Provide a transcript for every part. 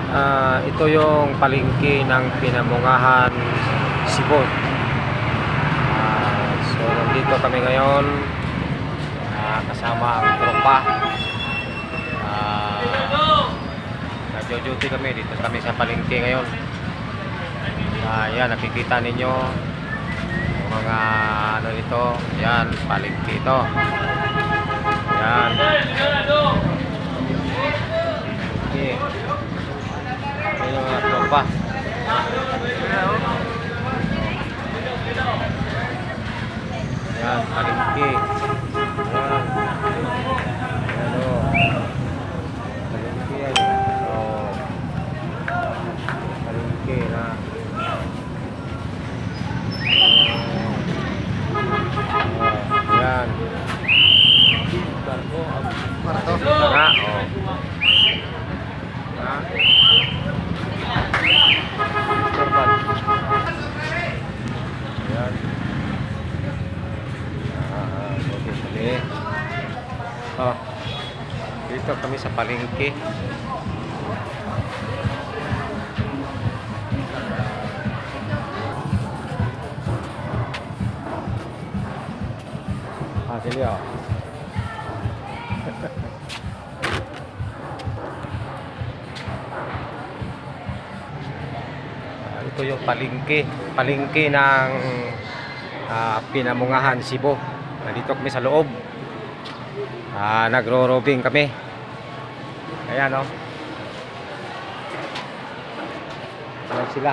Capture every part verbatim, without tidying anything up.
Uh, ito yung palengke ng Pinamungahan, Cebu. Uh, so nandito kami ngayon, uh, kasama ang tropa. Uh, Nagjo-duty kami dito kami sa palengke ngayon. Uh, yan, nakikita ninyo yung mga ano dito. Yan, palengke ito. Yan. Okay. Ayan yung mga tropa. Ayan, palengke. Ayan. Ayan o. Palengke yan. O. Palengke na. Ayan. Para to. Para. O. Ha? Korban. Ayan. Ah, okay, sali. Oh. Dito kami sa palengke. Ah, sili oh. Ito yung palengke, palengke ng uh, Pinamungahan, Cebu. Nandito kami sa loob. Uh, Nagro-robing kami. Ayan o. Oh. Ayan sila.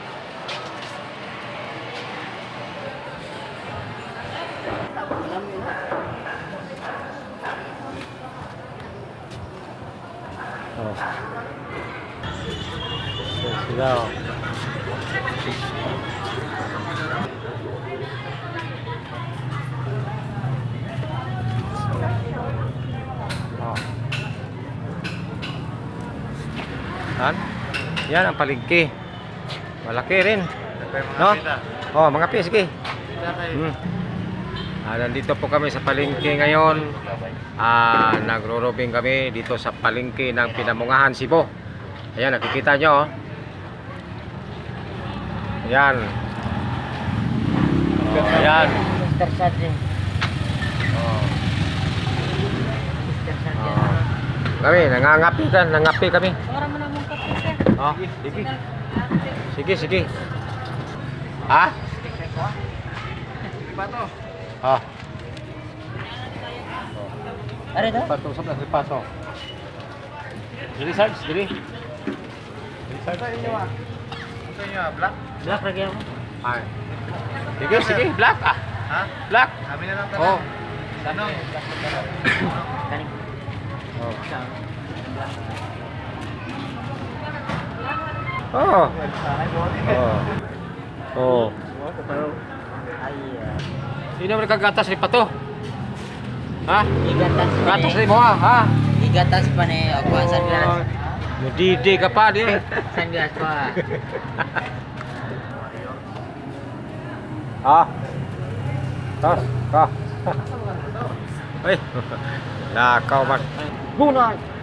Oh. Ayan sila o. Oh. Yan. Yan ang palengke. Malaki rin. No? Oh, mga pi, sige. Hmm. Ah, nandito po kami sa palengke ngayon. Ah, nagro-robing kami dito sa palengke ng Pinamungahan, Cebu. Ayan, nakikita nyo oh. Ayan. Oh, ayan. Mister Sergeant. Oh. Oh. Kami, nangangapi ka, nangapi kami. Para mo namang kape, sir. Oh, sige. Sige, sige. Ha? Pato. Oh. Are ito? Pato, sa plastic pato. Dili, Sarge, dili. Dili, Sarge. Sa inyo ah. Sa inyo ah, black? Black lagi ako. Ay. Sige, sige, black ah. Ha? Black. Sabi na lang Oh. Tanong. Kaning. Oh. Oh. Oh. Oh. Ay, uh, Sino mo nagkagatas ni Pato? Ha? igatas pa Gatas ni. ni mo ha? Ha? Igatas pa ni. Ako, sunglass. Nadidi ka pa di. Sunglass pa. Ha? Tas, ka. Ay. Nakaw man. Bunal.